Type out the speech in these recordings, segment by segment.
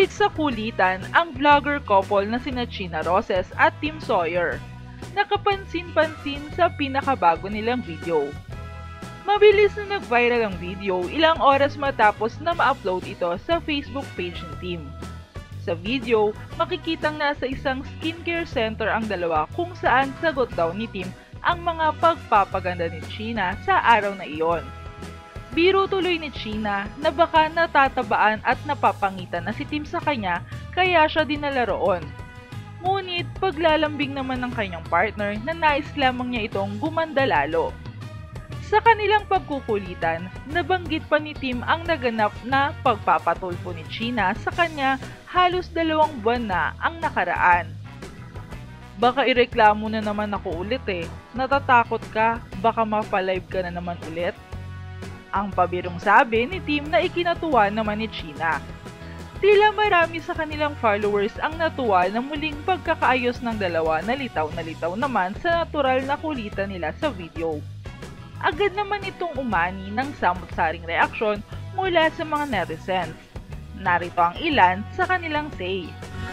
Pilit sa kulitan ang vlogger couple na sina China Roses at Tim Sawyer. Nakapansin-pansin sa pinakabago nilang video. Mabilis na nag-viral ang video ilang oras matapos na ma-upload ito sa Facebook page ni Tim. Sa video, makikitang nasa isang skincare center ang dalawa kung saan sagot daw ni Tim ang mga pagpapaganda ni China sa araw na iyon. Biro tuloy ni China na baka natatabaan at napapangitan na si Tim sa kanya kaya siya dinala roon. Ngunit paglalambing naman ng kanyang partner na nais lamang niya itong gumanda lalo. Sa kanilang pagkukulitan, nabanggit pa ni Tim ang naganap na pagpapatulpo ni China sa kanya halos 2 buwan na ang nakaraan. Baka ireklamo na naman ako ulit natatakot ka, baka mapalive ka na naman ulit. Ang pabirong sabi ni Tim na ikinatuwa naman ni China. Tila marami sa kanilang followers ang natuwa na muling pagkakaayos ng dalawa na litaw naman sa natural na kulitan nila sa video. Agad naman itong umani ng samot-saring reaksyon mula sa mga netizens. Narito ang ilan sa kanilang say.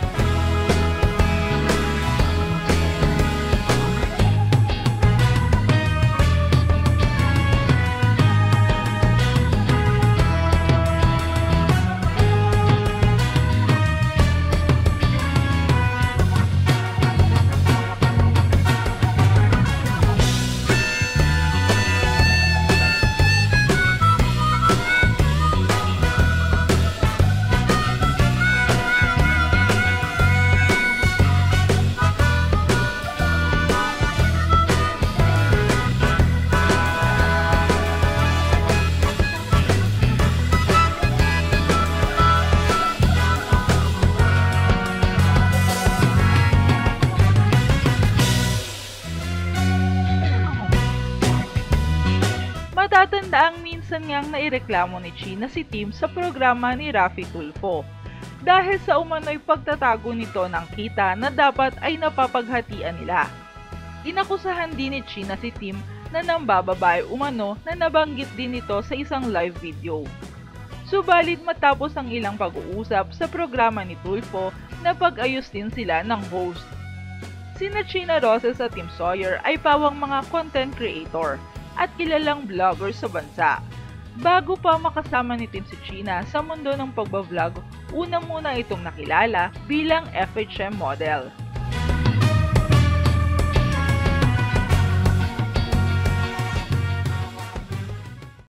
Matatandaang minsan ngang naireklamo ni China si Tim sa programa ni Raffy Tulfo dahil sa umano'y pagtatago nito ng kita na dapat ay napapaghatian nila. Inakusahan din ni China si Tim na nambababae umano na nabanggit din ito sa isang live video. Subalit matapos ang ilang pag-uusap sa programa ni Tulfo, napag-ayos din sila ng host. Sina China Roses at Tim Sawyer ay pawang mga content creator at kilalang vlogger sa bansa. Bago pa makasama ni Tim si China sa mundo ng pagbablog, una muna itong nakilala bilang FHM model.